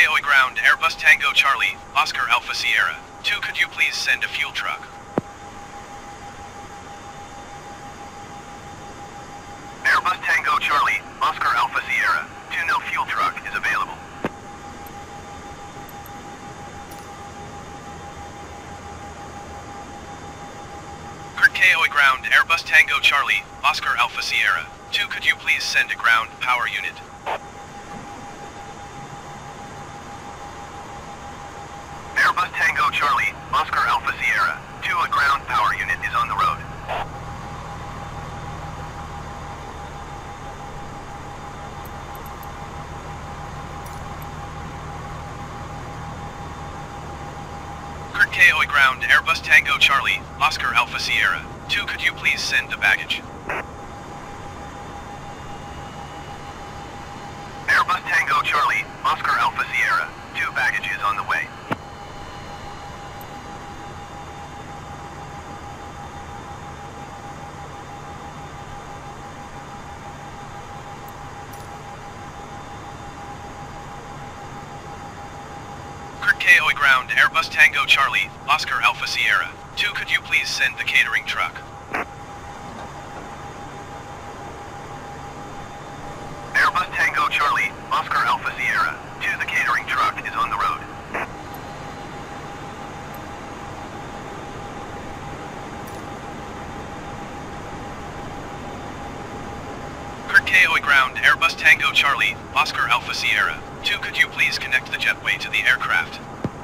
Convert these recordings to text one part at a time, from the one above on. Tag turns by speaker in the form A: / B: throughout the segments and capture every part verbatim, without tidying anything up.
A: K O ground, Airbus Tango Charlie, Oscar Alpha Sierra. two, could you please send a fuel truck? Airbus Tango Charlie, Oscar Alpha Sierra. two, no fuel truck is available. K O ground, Airbus Tango Charlie, Oscar Alpha Sierra. two, could you please send a ground power unit? Airbus Tango Charlie, Oscar Alpha Sierra. two, a ground power unit is on the road. K O ground, Airbus Tango Charlie, Oscar Alpha Sierra. two, could you please send the baggage? Airbus Tango Charlie, Oscar Alpha Sierra. two, baggage is on the way. K O ground, Airbus Tango Charlie, Oscar Alpha Sierra. two, could you please send the catering truck? Airbus Tango Charlie, Oscar Alpha Sierra. two, the catering truck is on the road. K O ground, Airbus Tango Charlie, Oscar Alpha Sierra. two, could you please connect the jetway to the aircraft?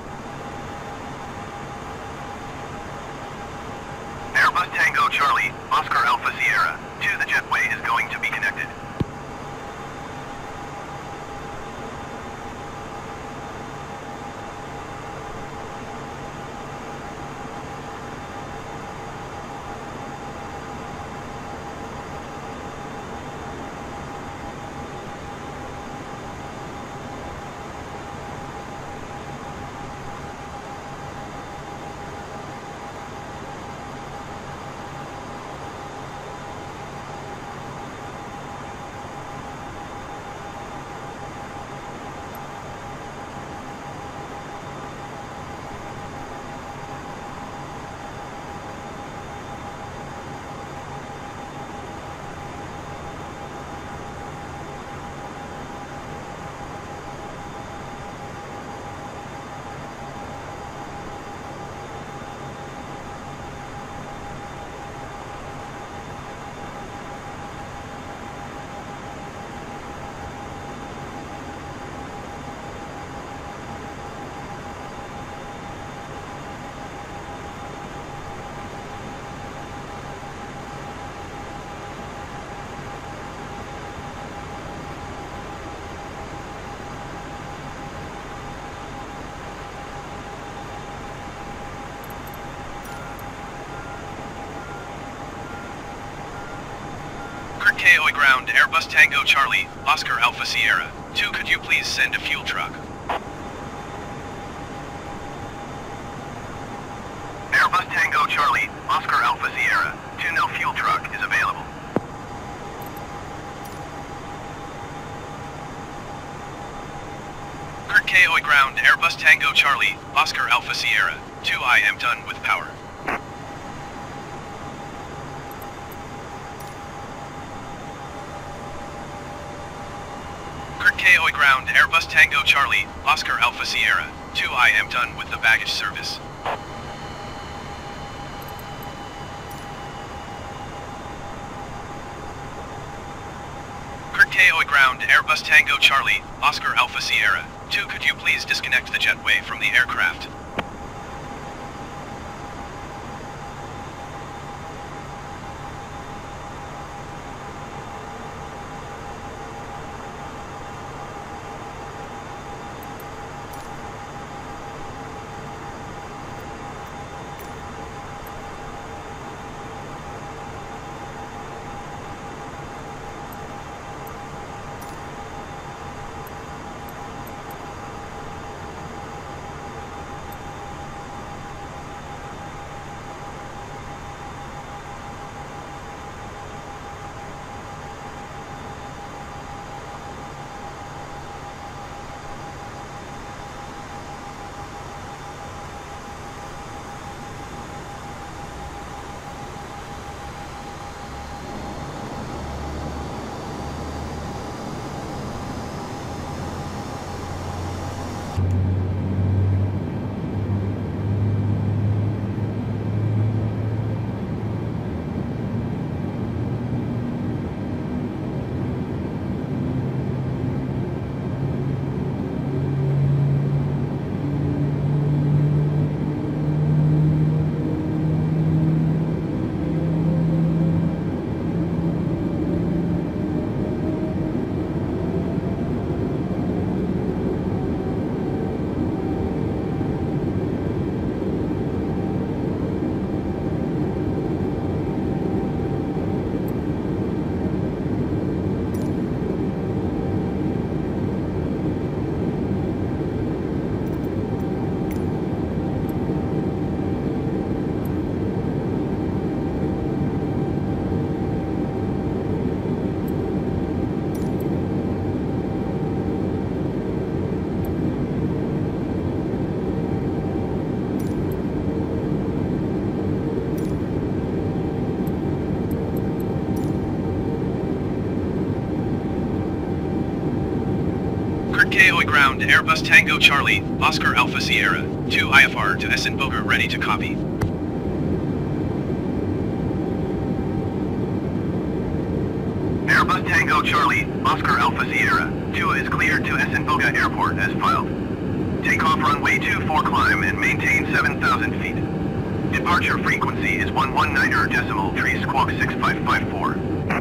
A: Airbus Tango Charlie, Oscar Alpha Sierra. two, the jetway is going to be connected. K O ground, Airbus Tango Charlie, Oscar Alpha Sierra. two, could you please send a fuel truck? Airbus Tango Charlie, Oscar Alpha Sierra. two, no fuel truck is available. K O ground, Airbus Tango Charlie, Oscar Alpha Sierra. two, I am done with power. K O ground, Airbus Tango Charlie, Oscar Alpha Sierra. two, I am done with the baggage service. K O ground, Airbus Tango Charlie, Oscar Alpha Sierra. two, could you please disconnect the jetway from the aircraft? Airbus Tango Charlie, Oscar Alpha Sierra, two I F R to Essen-Boger ready to copy. Airbus Tango Charlie, Oscar Alpha Sierra, two is cleared to Essen-Boger Airport as filed. Takeoff runway two four climb and maintain seven thousand feet. Departure frequency is one one nine decimal three squawk six five five four.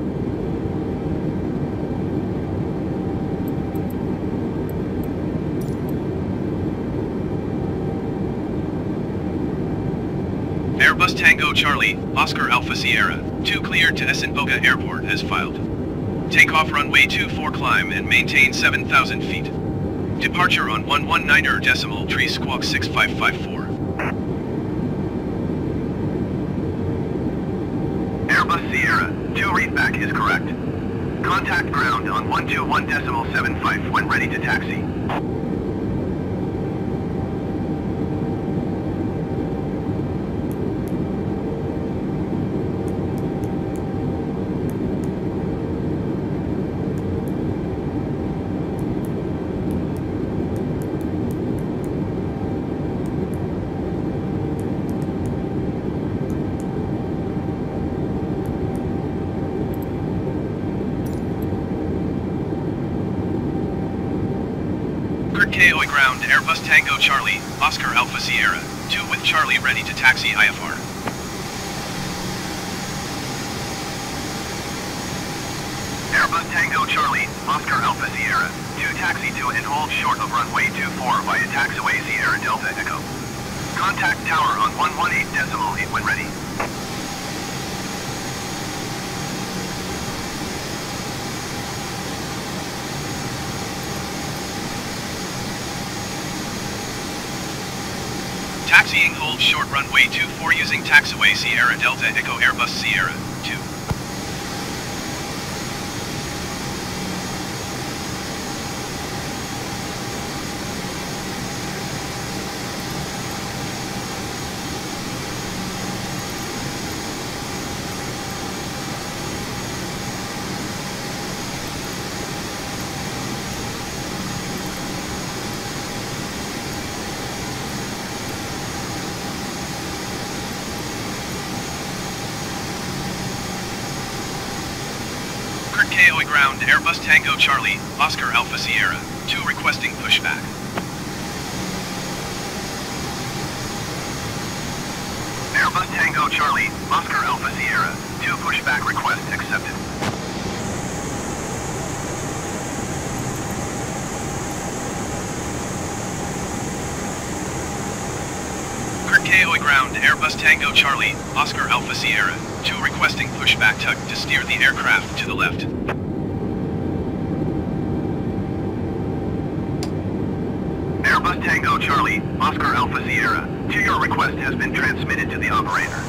A: Airbus Tango Charlie, Oscar Alpha Sierra, two cleared to Essen-Boger Airport as filed. Takeoff runway two four climb and maintain seven thousand feet. Departure on one one nine decimal three squawk six five five four. Airbus Sierra, two readback is correct. Contact ground on one two one decimal seven five when ready to taxi. K O ground Airbus Tango Charlie, Oscar Alpha Sierra, two with Charlie ready to taxi I F R. Airbus Tango Charlie, Oscar Alpha Sierra, two taxi to and hold short of runway two four via taxiway Sierra Delta Echo. Contact tower on one one eight decimal eight when ready. Taxiing hold short runway two four using taxiway Sierra Delta Echo Airbus Sierra, two. K O ground Airbus Tango Charlie, Oscar Alpha Sierra, two requesting pushback. Airbus Tango Charlie, Oscar Alpha Sierra, two pushback request accepted. K O ground Airbus Tango Charlie, Oscar Alpha Sierra, two requesting pushback tug to steer the aircraft to the left. Airbus Tango Charlie, Oscar Alpha Sierra, to your request has been transmitted to the operator.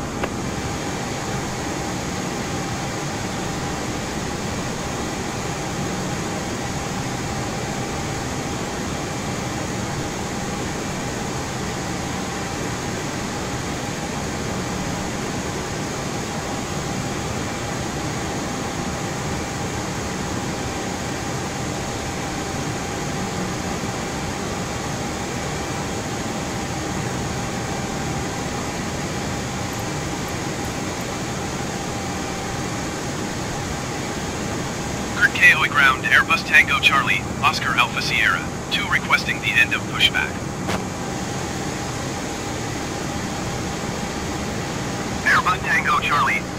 A: K O ground Airbus Tango Charlie, Oscar Alpha Sierra, two requesting the end of pushback. Airbus Tango Charlie,